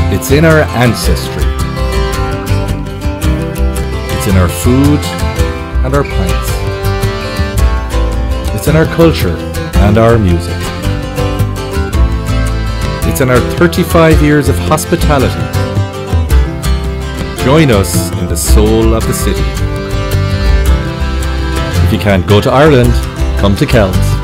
It's in our ancestry. It's in our food and our pints. It's in our culture and our music. It's in our 35 years of hospitality. Join us in the soul of the city. If you can't go to Ireland, come to Kells.